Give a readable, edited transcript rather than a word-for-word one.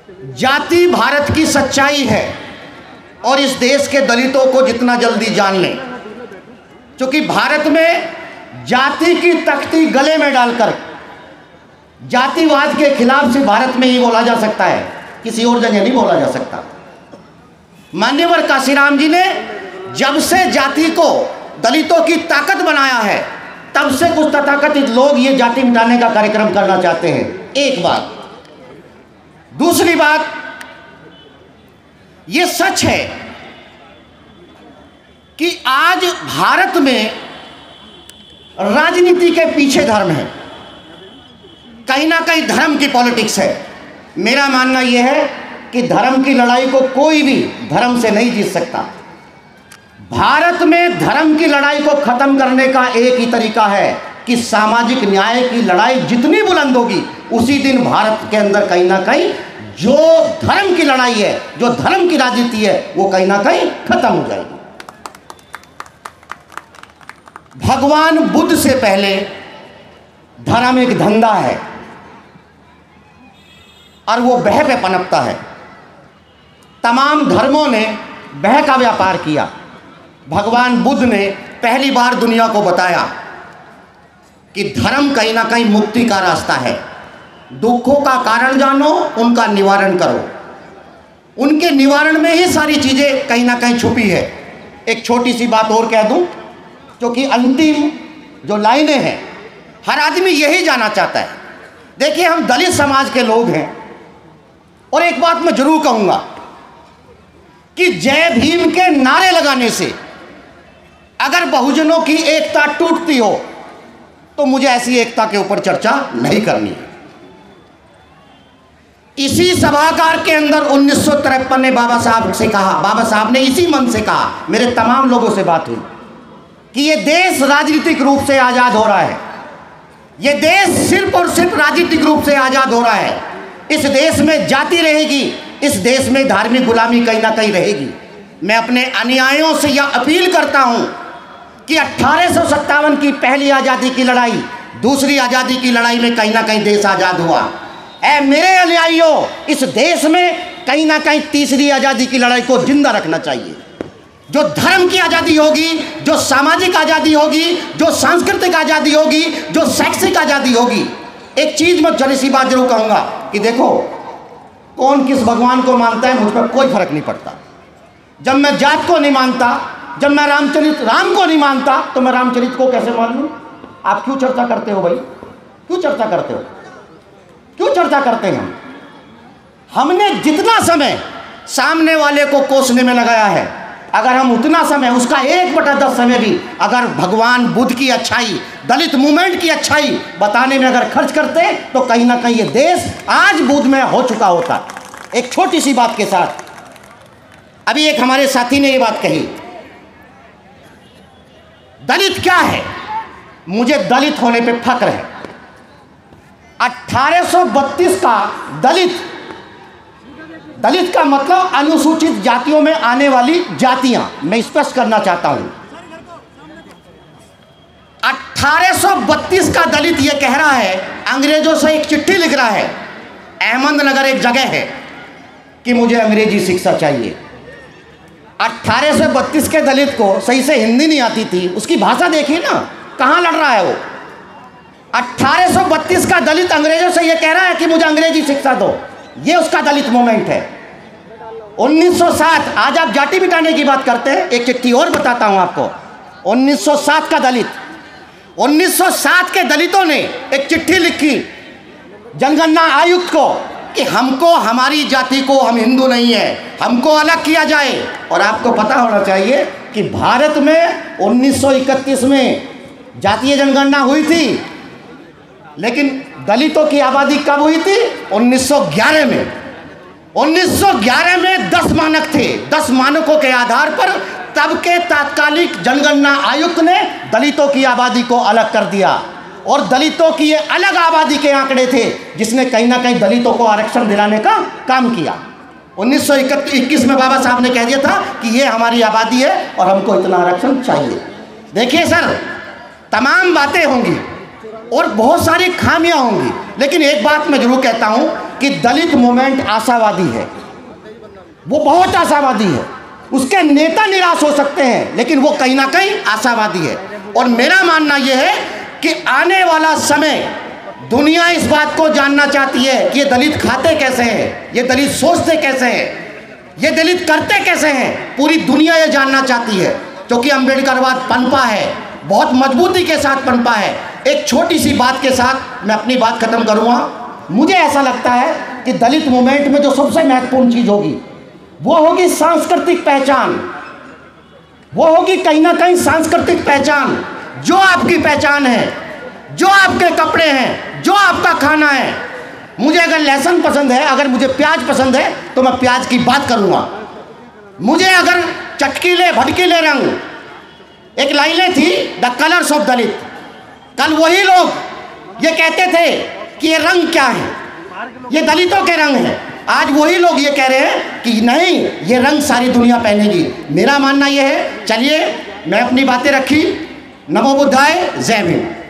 जाति भारत की सच्चाई है और इस देश के दलितों को जितना जल्दी जान लें, क्योंकि भारत में जाति की तख्ती गले में डालकर जातिवाद के खिलाफ से भारत में ही बोला जा सकता है, किसी और जगह नहीं बोला जा सकता। मान्यवर काशीराम जी ने जब से जाति को दलितों की ताकत बनाया है, तब से कुछ तथाकथित लोग ये जाति मिटाने का कार्यक्रम करना चाहते हैं। एक बात। दूसरी बात, ये सच है कि आज भारत में राजनीति के पीछे धर्म है, कहीं ना कहीं धर्म की पॉलिटिक्स है। मेरा मानना यह है कि धर्म की लड़ाई को कोई भी धर्म से नहीं जीत सकता। भारत में धर्म की लड़ाई को खत्म करने का एक ही तरीका है कि सामाजिक न्याय की लड़ाई जितनी बुलंद होगी, उसी दिन भारत के अंदर कहीं ना कहीं जो धर्म की लड़ाई है, जो धर्म की राजनीति है, वो कहीं ना कहीं खत्म हो जाएगी। भगवान बुद्ध से पहले धर्म एक धंधा है और वो बह पे पनपता है। तमाम धर्मों ने बह का व्यापार किया। भगवान बुद्ध ने पहली बार दुनिया को बताया कि धर्म कहीं ना कहीं मुक्ति का रास्ता है। दुखों का कारण जानो, उनका निवारण करो। उनके निवारण में ही सारी चीज़ें कहीं ना कहीं छुपी है। एक छोटी सी बात और कह दूं, क्योंकि अंतिम जो लाइनें हैं हर आदमी यही जानना चाहता है। देखिए, हम दलित समाज के लोग हैं और एक बात मैं जरूर कहूँगा कि जय भीम के नारे लगाने से अगर बहुजनों की एकता टूटती हो तो मुझे ऐसी एकता के ऊपर चर्चा नहीं करनी है। इसी सभागार के अंदर 1953 में बाबा साहब से कहा, बाबा साहब ने इसी मन से कहा, मेरे तमाम लोगों से बात हुई कि ये देश राजनीतिक रूप से आज़ाद हो रहा है। ये देश सिर्फ और सिर्फ राजनीतिक रूप से आज़ाद हो रहा है। इस देश में जाति रहेगी, इस देश में धार्मिक गुलामी कहीं ना कहीं रहेगी। मैं अपने अनुयायियों से यह अपील करता हूँ कि 1857 की पहली आज़ादी की लड़ाई, दूसरी आज़ादी की लड़ाई में कहीं ना कहीं देश आज़ाद हुआ। ऐ मेरे अनुयायियों, इस देश में कहीं ना कहीं तीसरी आज़ादी की लड़ाई को जिंदा रखना चाहिए। जो धर्म की आज़ादी होगी, जो सामाजिक आज़ादी होगी, जो सांस्कृतिक आज़ादी होगी, जो शैक्षिक आज़ादी होगी। एक चीज़ मैं जरा सी बात जरूर कहूँगा कि देखो, कौन किस भगवान को मानता है मुझ पर कोई फर्क नहीं पड़ता। जब मैं जात को नहीं मानता, जब मैं राम को नहीं मानता, तो मैं रामचरित को कैसे मान लूँ? आप क्यों चर्चा करते हो भाई? क्यों चर्चा करते हो? क्यों चर्चा करते हैं? हमने जितना समय सामने वाले को कोसने में लगाया है, अगर हम उतना समय, उसका 1/10 समय भी अगर भगवान बुद्ध की अच्छाई, दलित मूवमेंट की अच्छाई बताने में अगर खर्च करते, तो कहीं ना कहीं ये देश आज बुद्धमय हो चुका होता। एक छोटी सी बात के साथ, अभी एक हमारे साथी ने ये बात कही, दलित क्या है? मुझे दलित होने पे फक्र है। 1832 का दलित का मतलब अनुसूचित जातियों में आने वाली जातियां, मैं स्पष्ट करना चाहता हूं। 1832 का दलित यह कह रहा है, अंग्रेजों से एक चिट्ठी लिख रहा है, अहमदनगर एक जगह है, कि मुझे अंग्रेजी शिक्षा चाहिए। 1832 के दलित को सही से हिंदी नहीं आती थी, उसकी भाषा देखिए ना, कहाँ लड़ रहा है वो। 1832 का दलित अंग्रेजों से ये कह रहा है कि मुझे अंग्रेजी शिक्षा दो, ये उसका दलित मूवमेंट है। 1907, आज आप जाति मिटाने की बात करते हैं, एक चिट्ठी और बताता हूं आपको। 1907 का दलित, 1907 के दलितों ने एक चिट्ठी लिखी जनगणना आयुक्त को कि हमको, हमारी जाति को, हम हिंदू नहीं है, हमको अलग किया जाए। और आपको पता होना चाहिए कि भारत में 1931 में जातीय जनगणना हुई थी, लेकिन दलितों की आबादी कब हुई थी? 1911 में। 1911 में 10 मानक थे। 10 मानकों के आधार पर तब के तात्कालिक जनगणना आयुक्त ने दलितों की आबादी को अलग कर दिया, और दलितों की ये अलग आबादी के आंकड़े थे, जिसने कहीं ना कहीं दलितों को आरक्षण दिलाने का काम किया। 1921 में बाबा साहब ने कह दिया था कि ये हमारी आबादी है और हमको इतना आरक्षण चाहिए। देखिए सर, तमाम बातें होंगी और बहुत सारी खामियां होंगी, लेकिन एक बात मैं जरूर कहता हूं कि दलित मूवमेंट आशावादी है, वो बहुत आशावादी है। उसके नेता निराश हो सकते हैं लेकिन वो कहीं ना कहीं आशावादी है। और मेरा मानना ये है कि आने वाला समय दुनिया इस बात को जानना चाहती है कि ये दलित खाते कैसे हैं, ये दलित सोचते कैसे हैं, ये दलित करते कैसे हैं। पूरी दुनिया ये जानना चाहती है क्योंकि अम्बेडकरवाद पनपा है, बहुत मजबूती के साथ पनपा है। एक छोटी सी बात के साथ मैं अपनी बात खत्म करूँगा। मुझे ऐसा लगता है कि दलित मूवमेंट में जो सबसे महत्वपूर्ण चीज़ होगी वो होगी सांस्कृतिक पहचान। वो होगी कहीं ना कहीं सांस्कृतिक पहचान। जो आपकी पहचान है, जो आपके कपड़े हैं, जो आपका खाना है। मुझे अगर लहसुन पसंद है, अगर मुझे प्याज पसंद है तो मैं प्याज की बात करूँगा। मुझे अगर चटकीले भटकीले रंग, एक लाइनें थी द कलर्स ऑफ दलित, कल वही लोग ये कहते थे कि ये रंग क्या है, ये दलितों के रंग हैं। आज वही लोग ये कह रहे हैं कि नहीं, ये रंग सारी दुनिया पहनेगी। मेरा मानना ये है, चलिए मैं अपनी बातें रखी। नमो बुद्धाय, जय भीम।